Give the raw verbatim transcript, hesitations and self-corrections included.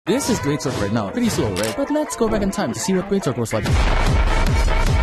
This is greatsword right now. Pretty slow, right? But let's go back in time to see what greatsword was like.